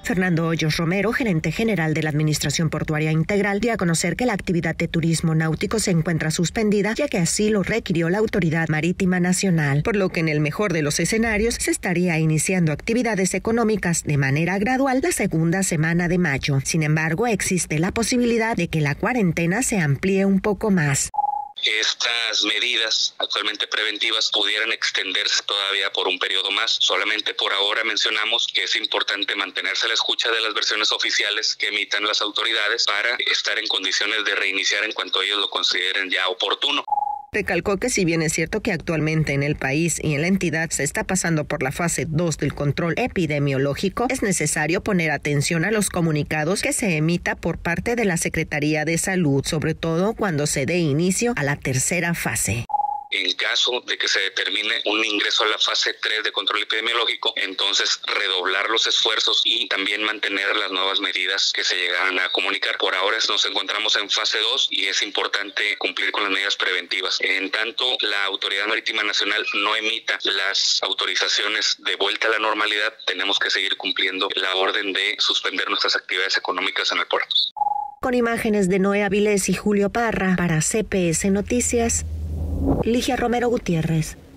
Fernando Hoyos Romero, gerente general de la Administración Portuaria Integral, dio a conocer que la actividad de turismo náutico se encuentra suspendida, ya que así lo requirió la Autoridad Marítima Nacional, por lo que en el mejor de los escenarios se estaría iniciando actividades económicas de manera gradual la segunda semana de mayo. Sin embargo, existe la posibilidad de que la cuarentena se amplíe un poco más. Estas medidas actualmente preventivas pudieran extenderse todavía por un periodo más. Solamente por ahora mencionamos que es importante mantenerse a la escucha de las versiones oficiales que emitan las autoridades para estar en condiciones de reiniciar en cuanto ellos lo consideren ya oportuno. Recalcó que si bien es cierto que actualmente en el país y en la entidad se está pasando por la fase 2 del control epidemiológico, es necesario poner atención a los comunicados que se emita por parte de la Secretaría de Salud, sobre todo cuando se dé inicio a la tercera fase. En caso de que se determine un ingreso a la fase 3 de control epidemiológico, entonces redoblar los esfuerzos y también mantener las nuevas medidas que se llegaran a comunicar. Por ahora nos encontramos en fase 2 y es importante cumplir con las medidas preventivas. En tanto, la Autoridad Marítima Nacional no emita las autorizaciones de vuelta a la normalidad, tenemos que seguir cumpliendo la orden de suspender nuestras actividades económicas en el puerto. Con imágenes de Noé Avilés y Julio Parra, para CPS Noticias, Ligia Romero Gutiérrez.